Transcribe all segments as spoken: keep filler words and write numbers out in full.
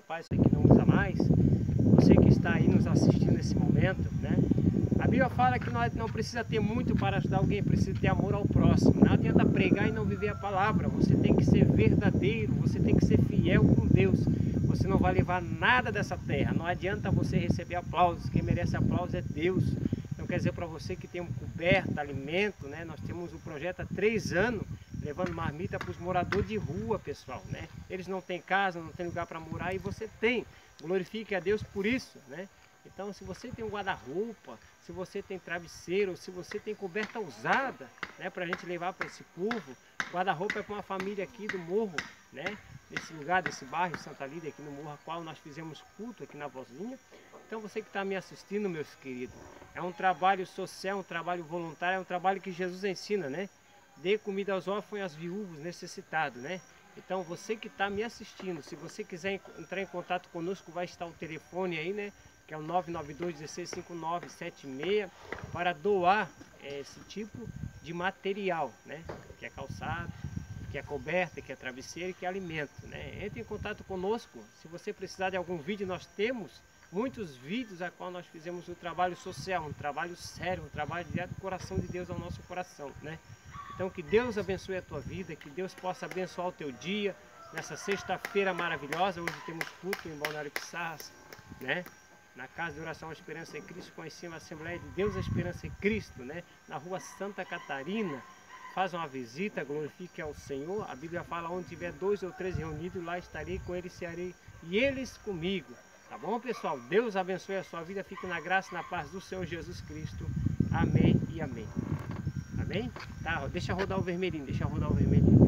rapaz que não usa mais, você que está aí nos assistindo nesse momento, né? A Bíblia fala que nós não precisa ter muito para ajudar alguém, precisa ter amor ao próximo. Não adianta pregar e não viver a palavra, você tem que ser verdadeiro, você tem que ser fiel com Deus. Você não vai levar nada dessa terra, não adianta você receber aplausos, quem merece aplausos é Deus. Então quer dizer para você que tem um coberta, alimento, né? Nós temos um projeto há três anos, levando marmita para os moradores de rua, pessoal, né? Eles não têm casa, não têm lugar para morar e você tem. Glorifique a Deus por isso, né? Então, se você tem um guarda-roupa, se você tem travesseiro, se você tem coberta usada, né, para a gente levar para esse povo, guarda-roupa é para uma família aqui do morro, né? Nesse lugar, desse bairro Santa Lídia, aqui no morro, a qual nós fizemos culto aqui na Vozinha. Então, você que está me assistindo, meus queridos, é um trabalho social, um trabalho voluntário, é um trabalho que Jesus ensina, né? Dê comida aos órfãos e às viúvas necessitados, né? Então, você que está me assistindo, se você quiser entrar em contato conosco, vai estar o telefone aí, né? Que é o nove nove dois, um seis, cinco nove sete seis, para doar é, esse tipo de material, né? Que é calçado, que é coberta, que é travesseiro, que é alimento, né? Entre em contato conosco, se você precisar de algum vídeo, nós temos muitos vídeos a qual nós fizemos um trabalho social, um trabalho sério, um trabalho direto do coração de Deus ao nosso coração, né? Então que Deus abençoe a tua vida, que Deus possa abençoar o teu dia, nessa sexta-feira maravilhosa. Hoje temos culto em Balneário Pissarras, né? Na Casa de Oração A Esperança em Cristo, conhecemos a Assembleia de Deus, a Esperança em Cristo, né? Na rua Santa Catarina. Faz uma visita, glorifique ao Senhor. A Bíblia fala, onde tiver dois ou três reunidos, lá estarei com eles, serei e eles comigo. Tá bom, pessoal? Deus abençoe a sua vida, fique na graça e na paz do Senhor Jesus Cristo. Amém e amém. Amém? Tá, deixa rodar o vermelhinho, deixa rodar o vermelhinho.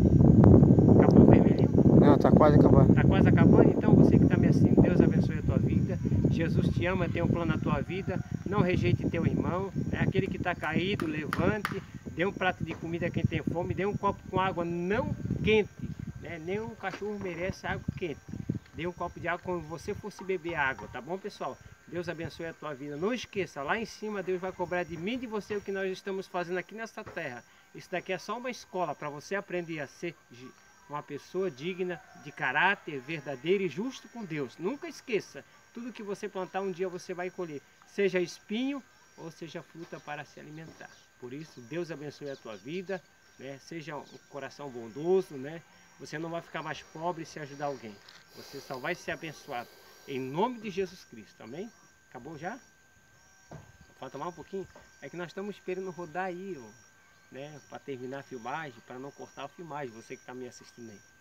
Acabou o vermelhinho? Não, tá quase acabando. Tá quase acabando? Então você que está me assistindo, Deus abençoe a tua vida. Jesus te ama, tem um plano na tua vida. Não rejeite teu irmão. É aquele que está caído, levante. Dê um prato de comida a quem tem fome. Dê um copo com água não quente, né? Nenhum cachorro merece água quente. Dê um copo de água como você fosse beber água, tá bom, pessoal? Deus abençoe a tua vida. Não esqueça, lá em cima Deus vai cobrar de mim e de você o que nós estamos fazendo aqui nessa terra. Isso daqui é só uma escola para você aprender a ser uma pessoa digna, de caráter, verdadeiro e justo com Deus. Nunca esqueça, tudo que você plantar um dia você vai colher, seja espinho ou seja fruta para se alimentar. Por isso, Deus abençoe a tua vida, né? Seja um coração bondoso, né? Você não vai ficar mais pobre se ajudar alguém. Você só vai ser abençoado. Em nome de Jesus Cristo, amém? Acabou já? Falta mais um pouquinho? É que nós estamos esperando rodar aí, ó, né? Para terminar a filmagem, para não cortar a filmagem, você que está me assistindo aí.